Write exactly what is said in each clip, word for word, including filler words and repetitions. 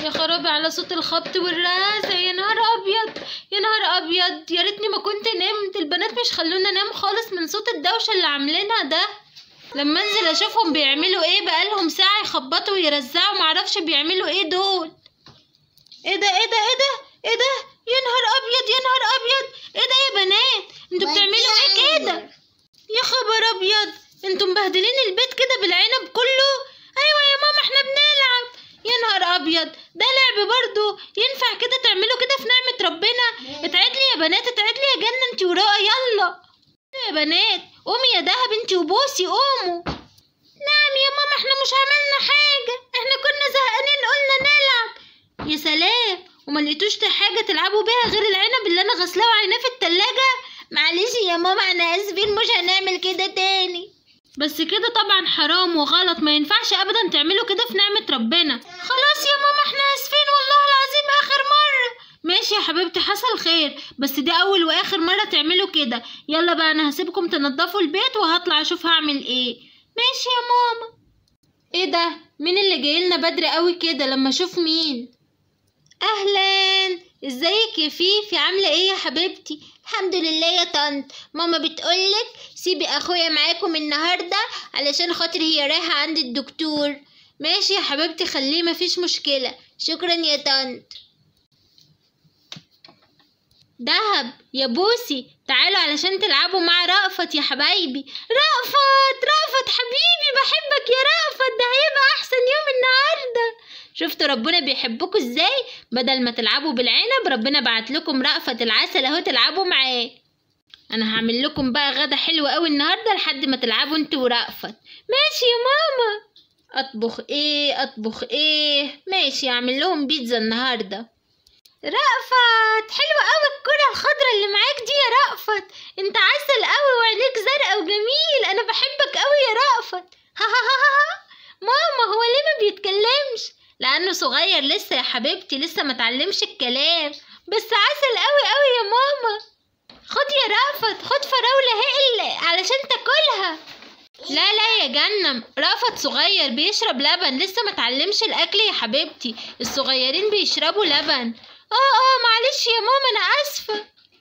يا خرابي على صوت الخبط والرزع، يا نهار ابيض يا نهار ابيض، يا ريتني ما كنت نمت. البنات مش خلونا انام خالص من صوت الدوشه اللي عاملينها ده. لما انزل اشوفهم بيعملوا ايه، بقالهم ساعه يخبطوا ويرزعوا، معرفش بيعملوا ايه دول. ايه ده ايه ده ايه ده ايه ده، يا نهار ابيض يا نهار ابيض، ايه ده يا بنات، انتوا بتعملوا ايه كده؟ يا خبر ابيض، انتوا مبهدلين البيت كده بالعنب كله. ايوه يا ماما احنا بنلعب. يا نهار ابيض، ده لعب برضو؟ ينفع كده تعملوا كده في نعمة ربنا؟ اتعدلي يا بنات، اتعدلي يا جنة انتي وراء، يلا يا بنات قومي يا دهب انتي وبوسي، قوموا. نعم يا ماما احنا مش عملنا حاجة، احنا كنا زهقانين قلنا نلعب. يا سلام، وما لقيتوش حاجة تلعبوا بيها غير العنب اللي انا غسلاه وعيناه في التلاجة؟ معلش يا ماما احنا اسفين، مش هنعمل كده تاني. بس كده طبعا حرام وغلط، ما ينفعش ابدا تعملوا كده في نعمة ربنا. خلاص يا ماما احنا اسفين والله العظيم، اخر مرة. ماشي يا حبيبتي حصل خير، بس دي اول واخر مرة تعملوا كده. يلا بقى انا هسيبكم تنضفوا البيت وهطلع اشوف هعمل ايه. ماشي يا ماما. ايه ده، مين اللي جايلنا بدري قوي كده؟ لما اشوف مين. اهلا، ازيك يا فيفي، عامله ايه يا حبيبتي؟ الحمد لله يا طنط. ماما بتقولك سيبي اخويا معاكم النهارده علشان خاطر هي رايحه عند الدكتور. ماشي يا حبيبتي خليه، مفيش مشكله، شكرا يا طنط. دهب يا بوسي تعالوا علشان تلعبوا مع رأفت يا حبايبي. رأفت رأفت حبيبي بحبك يا رأفت، ده هيبقى احسن يوم النهارده. شفتوا ربنا بيحبكوا ازاي؟ بدل ما تلعبوا بالعنب ربنا بعت لكم رأفت العسل اهو تلعبوا معاه. انا هعمل لكم بقى غدا حلو قوي النهارده لحد ما تلعبوا انتوا ورأفت. ماشي يا ماما. اطبخ ايه اطبخ ايه ماشي، اعمل لهم بيتزا النهارده. رأفت حلوة قوي الكرة الخضراء اللي معاك دي يا رأفت، انت عسل قوي وعينيك زرقاء وجميل، انا بحبك قوي يا رأفت. ها ها ها ها. ماما هو ليه ما بيتكلمش؟ لانه صغير لسه يا حبيبتي، لسه ما اتعلمش الكلام، بس عسل قوي قوي يا ماما. خد يا رأفت، خد فراولة هقل علشان تاكلها. لا لا يا جنة، رأفت صغير بيشرب لبن، لسه ما اتعلمش الاكل يا حبيبتي، الصغيرين بيشربوا لبن. اه اه معلش يا ماما انا اسفة.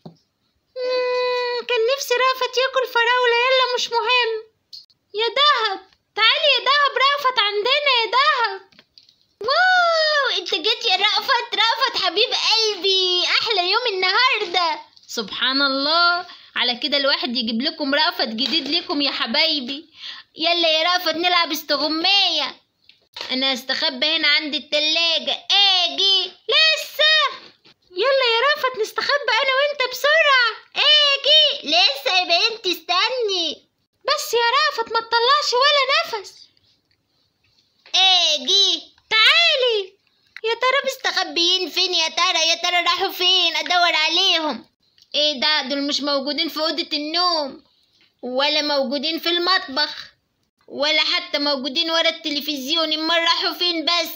مم كان نفسي رأفت ياكل فراولة، يلا مش مهم. يا دهب تعالي يا دهب، رأفت عندنا يا دهب. واو انت جيت يا رأفت، رأفت حبيب قلبي، احلى يوم النهارده. سبحان الله، على كده الواحد يجيب لكم رأفت جديد لكم يا حبايبي. يلا يا رأفت نلعب استغماية. انا هستخبى هنا عند التلاجة، اجي لسه. يلا يا رأفت نستخبى انا وانت بسرعة، اجي لسه يا بنت استني. بس يا رأفت ما تطلعش ولا نفس. اجي تعالي. يا ترى مستخبيين فين يا ترى؟ يا ترى راحوا فين؟ ادور عليهم. ايه ده، دول مش موجودين في اوضة النوم، ولا موجودين في المطبخ، ولا حتى موجودين ورا التلفزيون. امال راحوا فين بس؟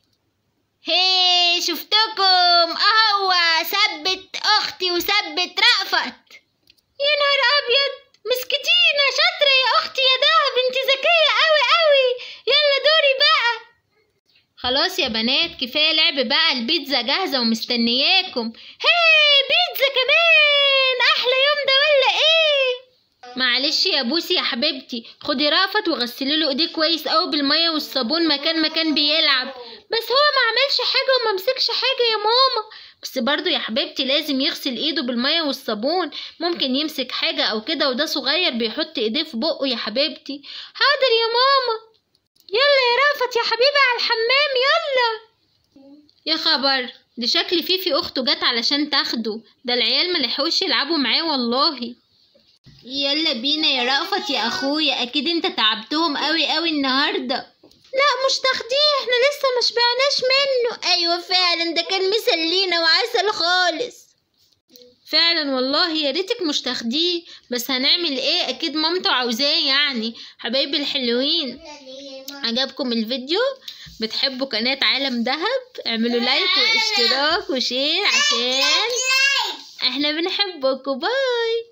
هي شفتكم اهو، ثبت اختي وثبت رأفت. يا نهار ابيض، مسكتينا، شاطرة يا اختي يا دهب، انت ذكية قوي قوي. يلا دوري بقى. خلاص يا بنات كفاية لعب بقى، البيتزا جاهزة ومستنياكم. هي بيتزا كمان، احلى يوم ده ولا ايه؟ معلش يا بوسي يا حبيبتي، خدي رأفت وغسلي له ايديه كويس قوي بالميه والصابون مكان ما كان بيلعب. بس هو ما عملش حاجه وما مسكش حاجه يا ماما. بس برضو يا حبيبتي لازم يغسل ايده بالميه والصابون، ممكن يمسك حاجه او كده، وده صغير بيحط ايديه في بقه يا حبيبتي. حاضر يا ماما. يلا يا رأفت يا حبيبي على الحمام يلا. يا خبر، دي شكل فيفي اخته جت علشان تاخده، ده العيال ملحقوش يلعبوا معاه والله. يلا بينا يا رأفت يا اخويا، اكيد انت تعبتهم قوي قوي النهارده. لا مش تاخديه، احنا لسه ما شبعناش منه. ايوه فعلا ده كان مسلينا وعسل خالص. فعلا والله يا ريتك مش تاخديه، بس هنعمل ايه، اكيد مامته عاوزاه يعني. حبايبي الحلوين، عجبكم الفيديو؟ بتحبوا قناة عالم دهب؟ اعملوا لايك واشتراك وشير عشان احنا بنحبكم. باي.